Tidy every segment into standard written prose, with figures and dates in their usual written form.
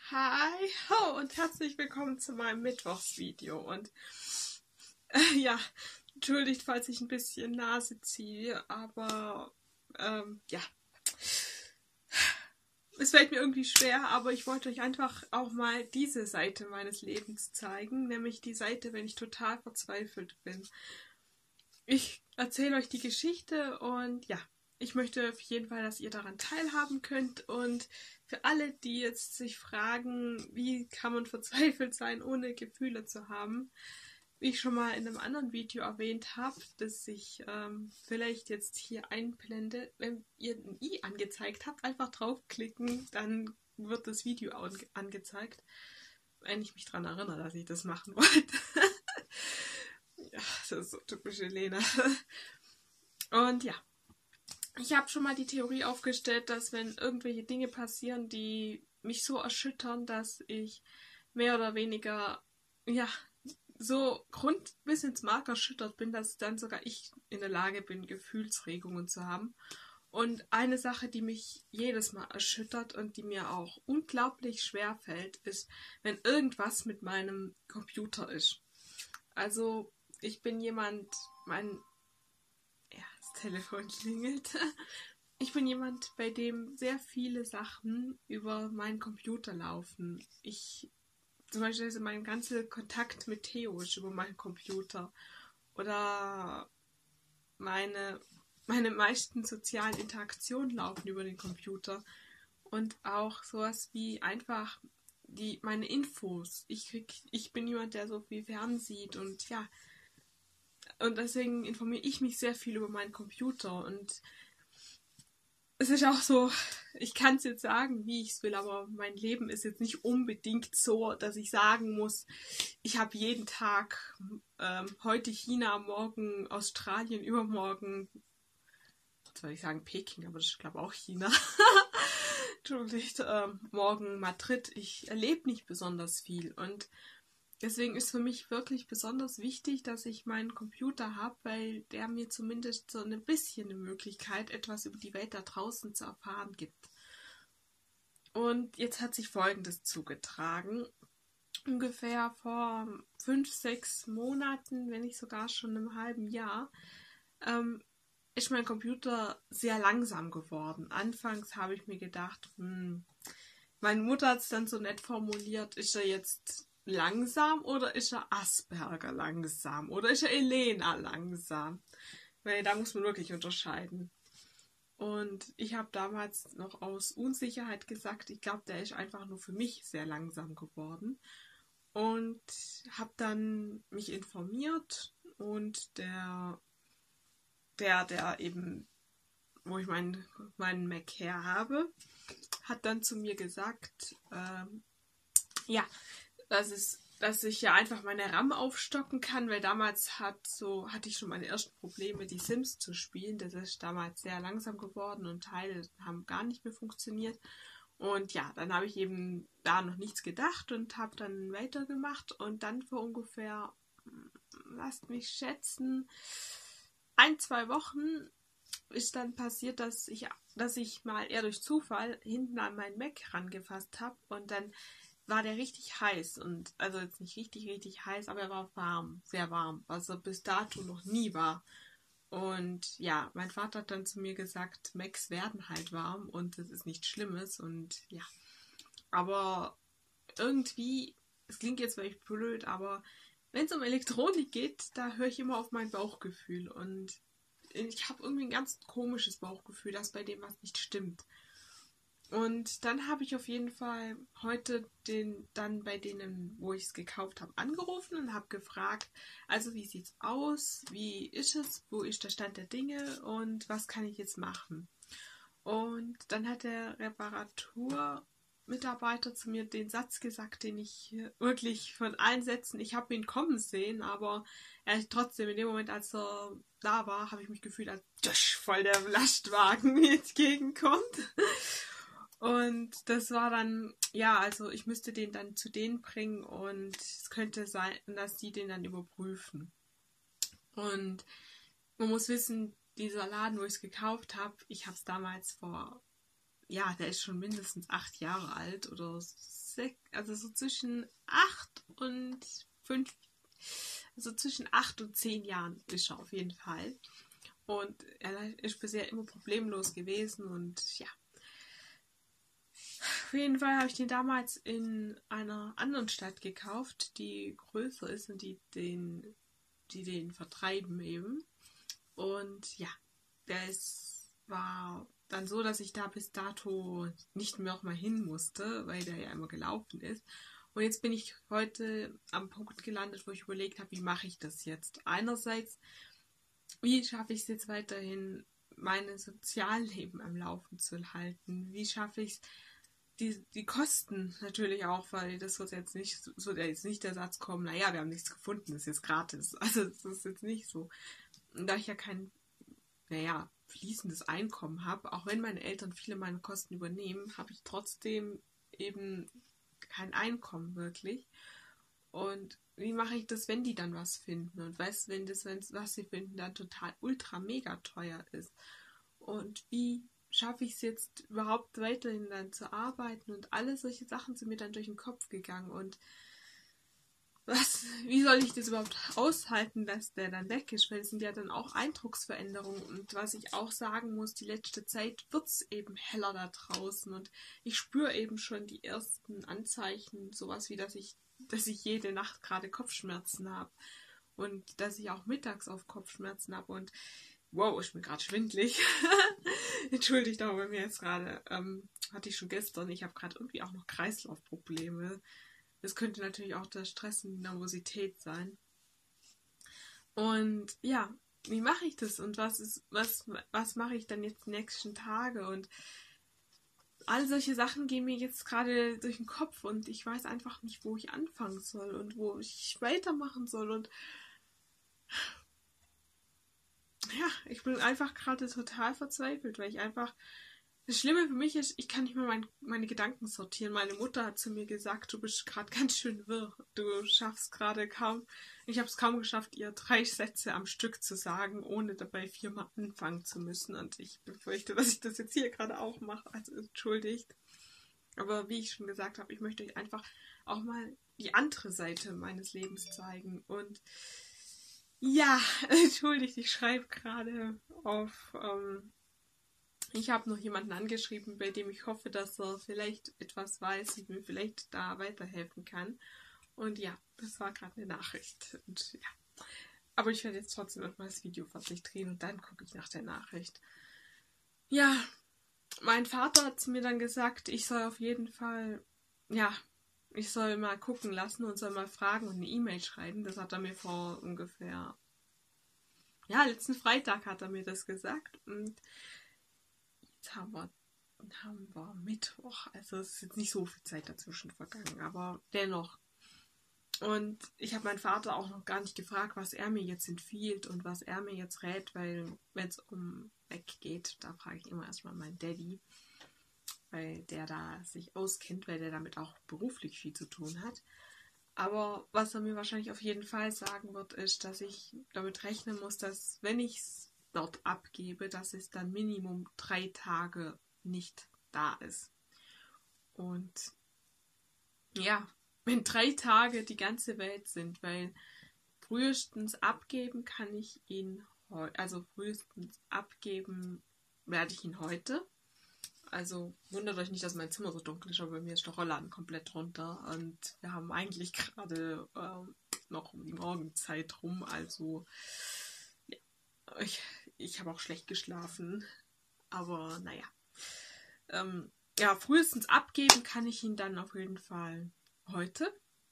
Hi, ho und herzlich willkommen zu meinem Mittwochsvideo. Und ja, entschuldigt, falls ich ein bisschen Nase ziehe, aber ja, es fällt mir irgendwie schwer, aber ich wollte euch einfach auch mal diese Seite meines Lebens zeigen, nämlich die Seite, wenn ich total verzweifelt bin. Ich erzähle euch die Geschichte und ja, ich möchte auf jeden Fall, dass ihr daran teilhaben könnt. Und für alle, die jetzt sich fragen, wie kann man verzweifelt sein, ohne Gefühle zu haben, wie ich schon mal in einem anderen Video erwähnt habe, das ich vielleicht jetzt hier einblende, wenn ihr ein i angezeigt habt, einfach draufklicken, dann wird das Video angezeigt. Wenn ich mich daran erinnere, dass ich das machen wollte. Ja, das ist so typische Lena. Und ja, ich habe schon mal die Theorie aufgestellt, dass wenn irgendwelche Dinge passieren, die mich so erschüttern, dass ich mehr oder weniger, ja, so bis ins Mark erschüttert bin, dass dann sogar ich in der Lage bin, Gefühlsregungen zu haben. Und eine Sache, die mich jedes Mal erschüttert und die mir auch unglaublich schwer fällt, ist, wenn irgendwas mit meinem Computer ist. Also, ich bin jemand, das Telefon klingelt. Ich bin jemand, bei dem sehr viele Sachen über meinen Computer laufen. Zum Beispiel also mein ganzer Kontakt mit Theo ist über meinen Computer. Oder meine meisten sozialen Interaktionen laufen über den Computer. Und auch sowas wie einfach meine Infos. Ich bin jemand, der so viel fernsieht und ja. Und deswegen informiere ich mich sehr viel über meinen Computer. Und es ist auch so, ich kann es jetzt sagen, wie ich es will, aber mein Leben ist jetzt nicht unbedingt so, dass ich sagen muss, ich habe jeden Tag heute China, morgen Australien, übermorgen, soll ich sagen Peking, aber das ist glaube ich auch China. Entschuldigt, morgen Madrid. Ich erlebe nicht besonders viel und deswegen ist für mich wirklich besonders wichtig, dass ich meinen Computer habe, weil der mir zumindest so ein bisschen eine Möglichkeit, etwas über die Welt da draußen zu erfahren gibt. Und jetzt hat sich Folgendes zugetragen. Ungefähr vor 5, 6 Monaten, wenn nicht sogar schon einem halben Jahr, ist mein Computer sehr langsam geworden. Anfangs habe ich mir gedacht, meine Mutter hat es dann so nett formuliert, ist er jetzt langsam oder ist er Asperger langsam oder ist er Elena langsam? Weil da muss man wirklich unterscheiden. Und ich habe damals noch aus Unsicherheit gesagt, ich glaube, der ist einfach nur für mich sehr langsam geworden. Und habe dann mich informiert und der eben, wo ich meinen Mac her habe, hat dann zu mir gesagt, ja, dass ich ja einfach meine RAM aufstocken kann, weil damals hatte ich schon meine ersten Probleme, die Sims zu spielen. Das ist damals sehr langsam geworden und Teile haben gar nicht mehr funktioniert. Und ja, dann habe ich eben da noch nichts gedacht und habe dann weitergemacht und dann vor ungefähr, lasst mich schätzen, 1, 2 Wochen ist dann passiert, dass ich mal eher durch Zufall hinten an meinen Mac rangefasst habe und dann war der richtig heiß und also jetzt nicht richtig, richtig heiß, aber er war warm, sehr warm, was er bis dato noch nie war. Und ja, mein Vater hat dann zu mir gesagt, Macs werden halt warm und das ist nichts Schlimmes und ja. Aber irgendwie, es klingt jetzt vielleicht blöd, aber wenn es um Elektronik geht, da höre ich immer auf mein Bauchgefühl und ich habe irgendwie ein ganz komisches Bauchgefühl, dass bei dem was nicht stimmt. Und dann habe ich auf jeden Fall heute dann bei denen, wo ich es gekauft habe, angerufen und habe gefragt, also wie sieht's aus, wie ist es, wo ist der Stand der Dinge und was kann ich jetzt machen? Und dann hat der Reparaturmitarbeiter zu mir den Satz gesagt, den ich wirklich von allen Sätzen, ich habe ihn kommen sehen, aber trotzdem in dem Moment, als er da war, habe ich mich gefühlt, als voll der Lastwagen mir entgegenkommt. Und das war dann, ja, also ich müsste den dann zu denen bringen und es könnte sein, dass die den dann überprüfen. Und man muss wissen, dieser Laden, wo ich es gekauft habe, ich habe es damals vor ja, der ist schon mindestens 8 Jahre alt oder 6, also so zwischen 8 und 5, also zwischen 8 und 10 Jahren ist er auf jeden Fall. Und er ist bisher immer problemlos gewesen und ja. Auf jeden Fall habe ich den damals in einer anderen Stadt gekauft, die größer ist und die den vertreiben eben. Und ja, war dann so, dass ich da bis dato nicht mehr auch mal hin musste, weil der ja immer gelaufen ist. Und jetzt bin ich heute am Punkt gelandet, wo ich überlegt habe, wie mache ich das jetzt? Einerseits, wie schaffe ich es jetzt weiterhin, mein Sozialleben am Laufen zu halten? Wie schaffe ich es, die Kosten natürlich auch, weil das wird jetzt nicht der Satz kommen, naja, wir haben nichts gefunden, das ist jetzt gratis. Also das ist jetzt nicht so. Und da ich ja kein, fließendes Einkommen habe, auch wenn meine Eltern viele meiner Kosten übernehmen, habe ich trotzdem eben kein Einkommen wirklich. Und wie mache ich das, wenn die dann was finden? Und wenn was sie finden, dann total ultra mega teuer ist? Und wie schaffe ich es jetzt überhaupt weiterhin dann zu arbeiten? Und alle solche Sachen sind mir dann durch den Kopf gegangen. Und wie soll ich das überhaupt aushalten, dass der dann weg ist? Weil es sind ja dann auch Eindrucksveränderungen. Und was ich auch sagen muss, die letzte Zeit wird es eben heller da draußen. Und ich spüre eben schon die ersten Anzeichen, sowas wie, dass ich jede Nacht gerade Kopfschmerzen habe. Und dass ich auch mittags auf Kopfschmerzen habe. Und wow, ist mir gerade schwindelig. Entschuldigt aber bei mir jetzt gerade. Hatte ich schon gestern. Ich habe gerade irgendwie auch noch Kreislaufprobleme. Das könnte natürlich auch der Stress und die Nervosität sein. Und ja, wie mache ich das? Und was mache ich dann jetzt die nächsten Tage? Und all solche Sachen gehen mir jetzt gerade durch den Kopf und ich weiß einfach nicht, wo ich anfangen soll und wo ich weitermachen soll. Und ja, ich bin einfach gerade total verzweifelt, weil ich einfach. Das Schlimme für mich ist, ich kann nicht mehr meine Gedanken sortieren. Meine Mutter hat zu mir gesagt, du bist gerade ganz schön wirr. Du schaffst gerade kaum. Ich habe es kaum geschafft, ihr 3 Sätze am Stück zu sagen, ohne dabei 4-mal anfangen zu müssen. Und ich befürchte, dass ich das jetzt hier gerade auch mache. Also entschuldigt. Aber wie ich schon gesagt habe, ich möchte euch einfach auch mal die andere Seite meines Lebens zeigen. Und ja, entschuldigt, ich schreibe gerade auf. Ich habe noch jemanden angeschrieben, bei dem ich hoffe, dass er vielleicht etwas weiß und mir vielleicht da weiterhelfen kann. Und ja, das war gerade eine Nachricht. Und ja. Aber ich werde jetzt trotzdem erstmal das Video fertig drehen und dann gucke ich nach der Nachricht. Ja, mein Vater hat mir dann gesagt, ich soll auf jeden Fall, ich soll mal gucken lassen und soll mal fragen und eine E-Mail schreiben. Das hat er mir vor ungefähr, letzten Freitag hat er mir das gesagt. Und jetzt haben wir Mittwoch. Also es ist jetzt nicht so viel Zeit dazwischen vergangen, aber dennoch. Und ich habe meinen Vater auch noch gar nicht gefragt, was er mir jetzt empfiehlt und was er mir jetzt rät, weil wenn es um weg geht, da frage ich immer erstmal meinen Daddy, weil der da sich auskennt, weil der damit auch beruflich viel zu tun hat. Aber was er mir wahrscheinlich auf jeden Fall sagen wird, ist, dass ich damit rechnen muss, dass wenn ich es dort abgebe, dass es dann Minimum 3 Tage nicht da ist. Und ja, wenn 3 Tage die ganze Welt sind, weil frühestens abgeben kann ich ihn heute, also frühestens abgeben werde ich ihn heute. Also wundert euch nicht, dass mein Zimmer so dunkel ist, aber bei mir ist der Rollladen komplett runter und wir haben eigentlich gerade noch um die Morgenzeit rum, also ja, ich habe auch schlecht geschlafen, aber naja. Frühestens abgeben kann ich ihn dann auf jeden Fall heute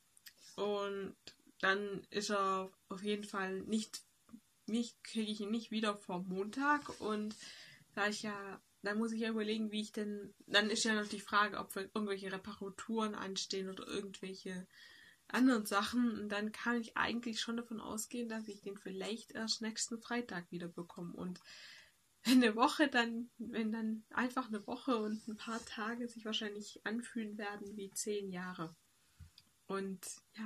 und dann ist er auf jeden Fall kriege ich ihn nicht wieder vor Montag und dann muss ich ja überlegen, dann ist ja noch die Frage, ob irgendwelche Reparaturen anstehen oder irgendwelche anderen Sachen. Und dann kann ich eigentlich schon davon ausgehen, dass ich den vielleicht erst nächsten Freitag wieder bekomme. Und wenn dann einfach eine Woche und ein paar Tage sich wahrscheinlich anfühlen werden wie 10 Jahre. Und ja,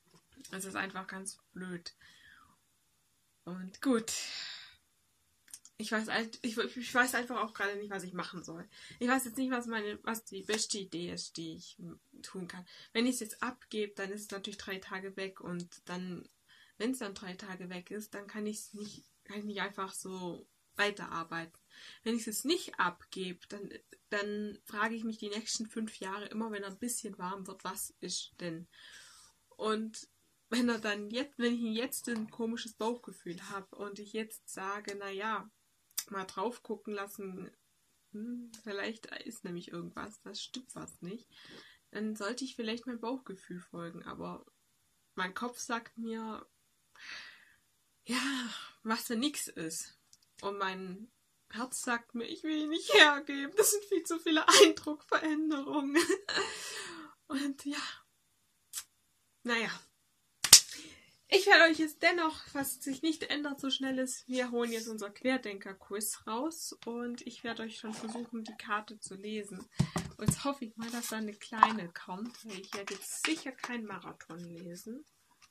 es ist einfach ganz blöd. Und gut. ich weiß einfach auch gerade nicht, was ich machen soll. Ich weiß jetzt nicht, was die beste Idee ist, die ich tun kann. Wenn ich es jetzt abgebe, dann ist es natürlich 3 Tage weg und dann, wenn es dann 3 Tage weg ist, dann kann ich nicht einfach so weiterarbeiten. Wenn ich es nicht abgebe, dann frage ich mich die nächsten 5 Jahre immer, wenn er ein bisschen warm wird, was ist denn? Und wenn ich jetzt ein komisches Bauchgefühl habe und ich jetzt sage, naja, mal drauf gucken lassen, vielleicht ist nämlich irgendwas, das stimmt was nicht, dann sollte ich vielleicht meinem Bauchgefühl folgen, aber mein Kopf sagt mir, ja, was für nix ist. Und mein Herz sagt mir, ich will ihn nicht hergeben, das sind viel zu viele Eindruckveränderungen. Und ja, naja. Ich werde euch jetzt dennoch, was sich nicht ändert so schnell ist, wir holen jetzt unser Querdenker-Quiz raus und ich werde euch schon versuchen, die Karte zu lesen. Und jetzt hoffe ich mal, dass da eine kleine kommt, weil ich werde jetzt sicher keinen Marathon lesen.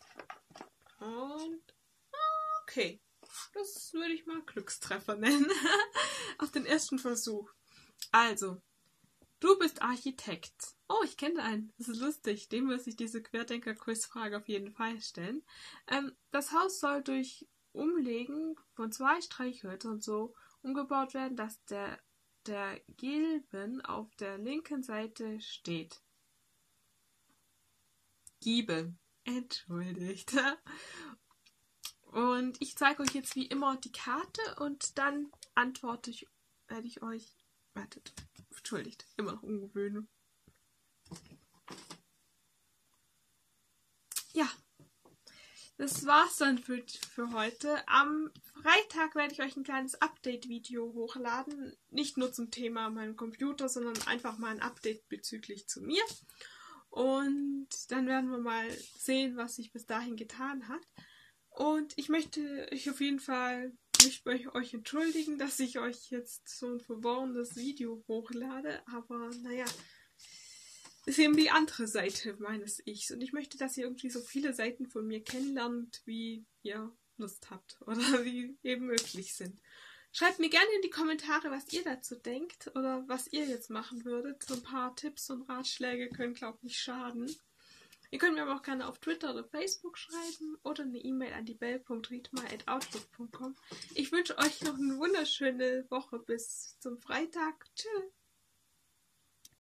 Und okay, das würde ich mal Glückstreffer nennen. Auf den ersten Versuch. Also, du bist Architekt. Oh, ich kenne einen. Das ist lustig. Dem muss ich diese Querdenker-Quiz-Frage auf jeden Fall stellen. Das Haus soll durch Umlegen von 2 Streichhölzern so umgebaut werden, dass der Gilben auf der linken Seite steht. Giebel. Entschuldigt. Und ich zeige euch jetzt wie immer die Karte und dann werde ich euch... Wartet. Entschuldigt. Immer noch ungewöhnlich. Ja, das war's dann für heute. Am Freitag werde ich euch ein kleines Update-Video hochladen. Nicht nur zum Thema meinem Computer, sondern einfach mal ein Update bezüglich zu mir. Und dann werden wir mal sehen, was sich bis dahin getan hat. Und ich möchte mich bei euch entschuldigen, dass ich euch jetzt so ein verworrenes Video hochlade. Aber naja, ist eben die andere Seite meines Ichs. Und ich möchte, dass ihr irgendwie so viele Seiten von mir kennenlernt, wie ihr Lust habt. Oder wie eben möglich sind. Schreibt mir gerne in die Kommentare, was ihr dazu denkt. Oder was ihr jetzt machen würdet. So ein paar Tipps und Ratschläge können, glaube ich, nicht schaden. Ihr könnt mir aber auch gerne auf Twitter oder Facebook schreiben. Oder eine E-Mail an die bell.riedmar@outlook.com. Ich wünsche euch noch eine wunderschöne Woche bis zum Freitag. Tschüss.